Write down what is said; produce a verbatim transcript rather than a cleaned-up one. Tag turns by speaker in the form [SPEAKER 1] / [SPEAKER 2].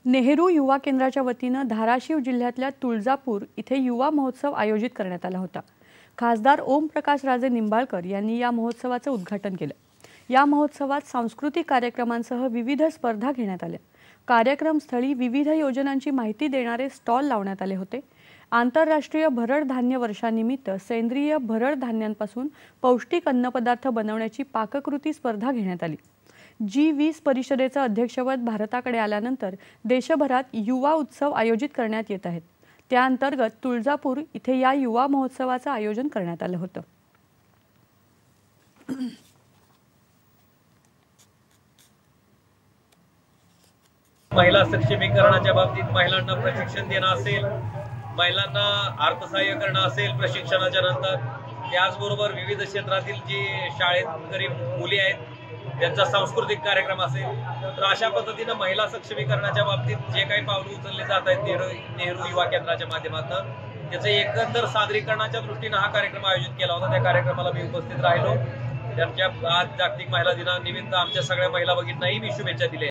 [SPEAKER 1] नेहरू युवा केंद्राच्या वतीनं धाराशिव जिल्ह्यातल्या तुळजापूर इथे युवा महोत्सव आयोजित करण्यात आला होता। खासदार ओमप्रकाश राजे निंबाळकर यांनी या महोत्सवाचं उद्घाटन केलं। या महोत्सवात सांस्कृतिक कार्यक्रमांसह विविध स्पर्धा घेण्यात आल्या। कार्यक्रमस्थळी विविध योजनांची माहिती देणारे स्टॉल लावण्यात आले होते। आंतरराष्ट्रीय भरड धान्य वर्षानिमित्त सेंद्रिय भरड धान्यांपासून पौष्टिक अन्नपदार्थ बनवण्याची पाककृती स्पर्धा घेण्यात आली। जी वीस परिषदेचं अध्यक्षपद भारताकडे आल्यानंतर देशभरात युवा उत्सव आयोजित करण्यात येत आहेत। त्या अंतर्गत तुळजापूर इथे या युवा महोत्सवाचं आयोजन करण्यात आलं होतं।
[SPEAKER 2] महिला सक्षमीकरणाच्या बाबतीत महिलांना प्रशिक्षण देणं असेल, महिलांना अर्थसहाय्य करणं असेल प्रशिक्षणाच्या नंतर, त्याचबरोबर विविध क्षेत्रातील जी शाळेत गरीब मुली आहेत त्यांचा सांस्कृतिक कार्यक्रम असेल, तर अशा पद्धतीनं महिला सक्षमीकरणाच्या बाबतीत जे काही पावलं उचलले जात आहेत नेहरू नेहरू युवा केंद्राच्या माध्यमातून त्याचे एकंदर सादरीकरणाच्या दृष्टीनं हा कार्यक्रम आयोजित केला होता। त्या कार्यक्रमाला मी उपस्थित राहिलो। त्यांच्या आज जागतिक महिला दिनानिमित्त आमच्या सगळ्या महिला भगिनींनाही मी शुभेच्छा दिल्या।